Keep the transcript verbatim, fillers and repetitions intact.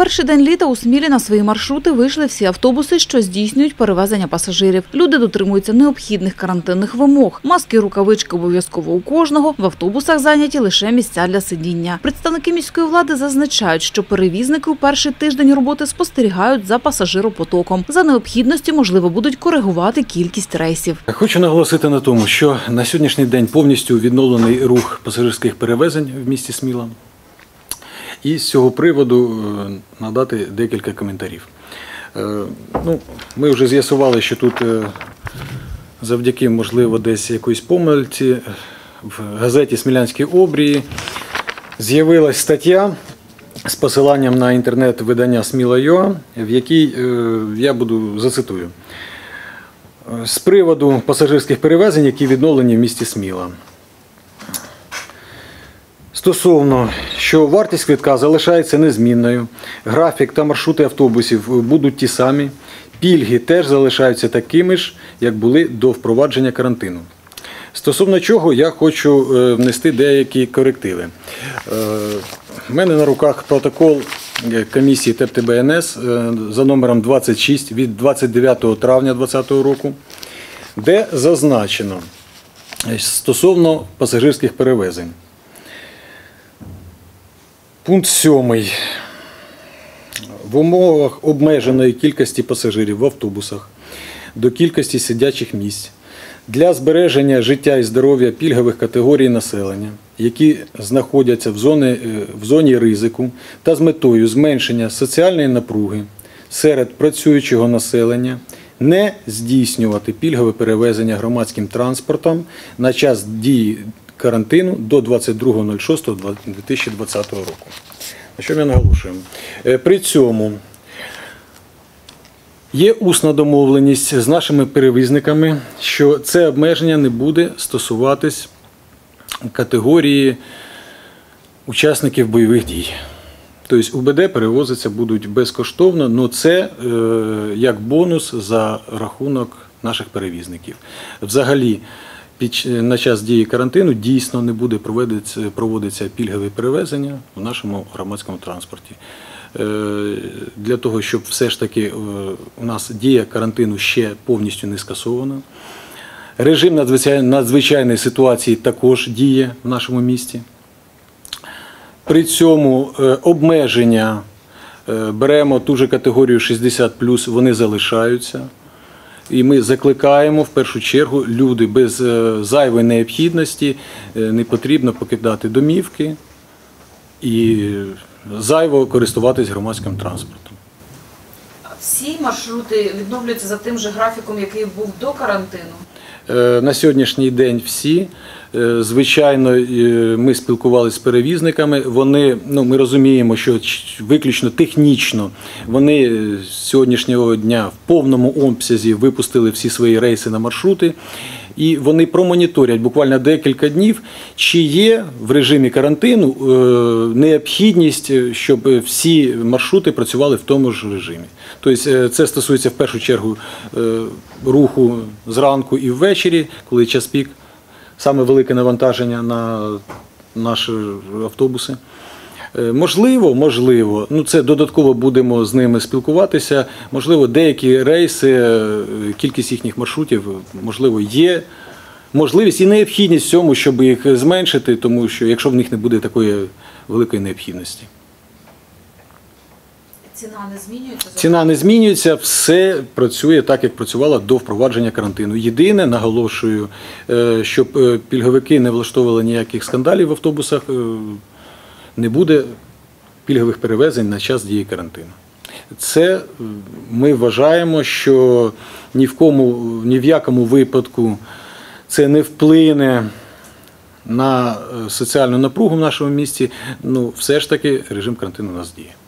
перший день літа у Смілі на свої маршрути вийшли всі автобуси, що здійснюють перевезення пасажирів. Люди дотримуються необхідних карантинних вимог. Маски і рукавички обов'язково у кожного. В автобусах зайняті лише місця для сидіння. Представники міської влади зазначають, що перевізники у перший тиждень роботи спостерігають за пасажиропотоком. За необхідності, можливо, будуть коригувати кількість рейсів. Хочу наголосити на тому, що на сьогоднішній день повністю відновлений рух пасажирських перевезень в місті Сміла. І з цього приводу надати декілька коментарів. Ну, ми вже з'ясували, що тут завдяки, можливо, десь якоїсь помилці в газеті «Смілянські обрії» з'явилась стаття з посиланням на інтернет-видання «Сміла.ua», в якій я буду зацитую. З приводу пасажирських перевезень, які відновлені в місті Сміла. Стосовно, що вартість квитка залишається незмінною, графік та маршрути автобусів будуть ті самі, пільги теж залишаються такими ж, як були до впровадження карантину. Стосовно чого я хочу внести деякі корективи. У мене на руках протокол комісії ТЕП Т Б Н С за номером двадцять шість від двадцять дев'ятого травня двадцять двадцятого року, де зазначено стосовно пасажирських перевезень. Пункт сьомий. В умовах обмеженої кількості пасажирів в автобусах до кількості сидячих місць для збереження життя і здоров'я пільгових категорій населення, які знаходяться в зоні, в зоні ризику та з метою зменшення соціальної напруги серед працюючого населення, не здійснювати пільгове перевезення громадським транспортом на час дії карантину до двадцять другого шостого дві тисячі двадцятого року. На що ми наголошуємо? При цьому є усна домовленість з нашими перевізниками, що це обмеження не буде стосуватись категорії учасників бойових дій. Тобто У Б Д перевозиться будуть безкоштовно, але це як бонус за рахунок наших перевізників. Взагалі, на час дії карантину дійсно не буде проводитися пільгове перевезення в нашому громадському транспорті. Для того, щоб все ж таки у нас дія карантину ще повністю не скасована. Режим надзвичайної ситуації також діє в нашому місті. При цьому обмеження, беремо ту же категорію шістдесят плюс, вони залишаються. І ми закликаємо, в першу чергу, люди без зайвої необхідності, не потрібно покидати домівки і зайво користуватись громадським транспортом. Всі маршрути відновлюються за тим же графіком, який був до карантину? На сьогоднішній день всі. Звичайно, ми спілкувалися з перевізниками, вони, ну, ми розуміємо, що виключно технічно вони з сьогоднішнього дня в повному обсязі випустили всі свої рейси на маршрути, і вони промоніторять буквально декілька днів, чи є в режимі карантину необхідність, щоб всі маршрути працювали в тому ж режимі. Тобто це стосується в першу чергу руху зранку і ввечері, коли час пік. Саме велике навантаження на наші автобуси. Можливо, можливо, ну це додатково будемо з ними спілкуватися, можливо, деякі рейси, кількість їхніх маршрутів, можливо, є можливість і необхідність в цьому, щоб їх зменшити, тому що якщо в них не буде такої великої необхідності. Ціна не змінюється? Ціна не змінюється, все працює так, як працювало до впровадження карантину. Єдине, наголошую, щоб пільговики не влаштовували ніяких скандалів в автобусах, не буде пільгових перевезень на час дії карантину. Це ми вважаємо, що ні в кому, ні в якому випадку це не вплине на соціальну напругу в нашому місті, ну все ж таки режим карантину у нас діє.